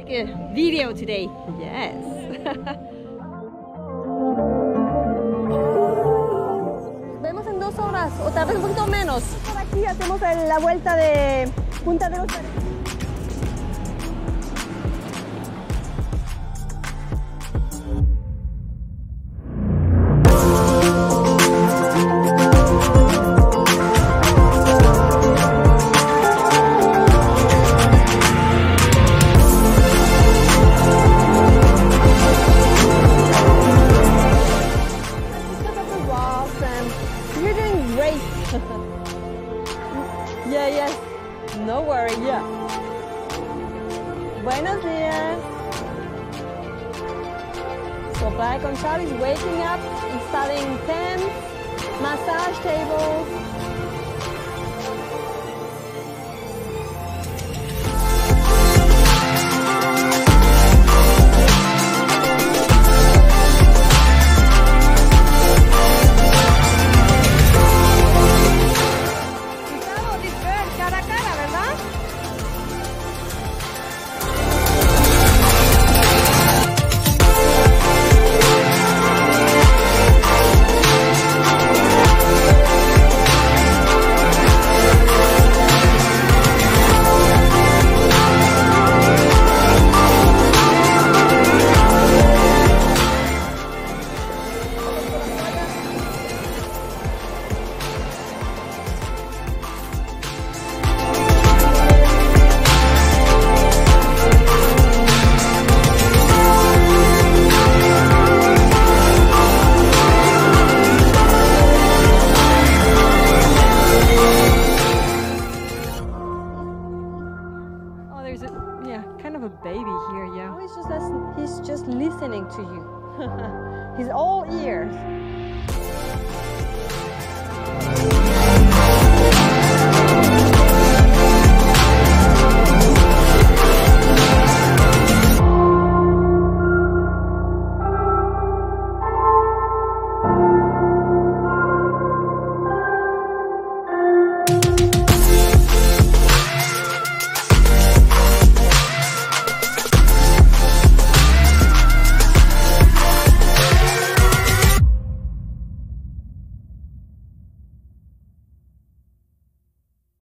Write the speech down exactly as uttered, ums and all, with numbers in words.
make a video today. Yes. Vemos en dos horas o tal vez un poquito menos. Por aquí hacemos la vuelta de Punta de los Arenas. Yeah, yes. No worry, yeah. Buenos días. So Playa Conchal is waking up, installing tents, massage tables. There's a, yeah, kind of a baby here, yeah. Oh, he's just listen, he's just listening to you. He's all ears.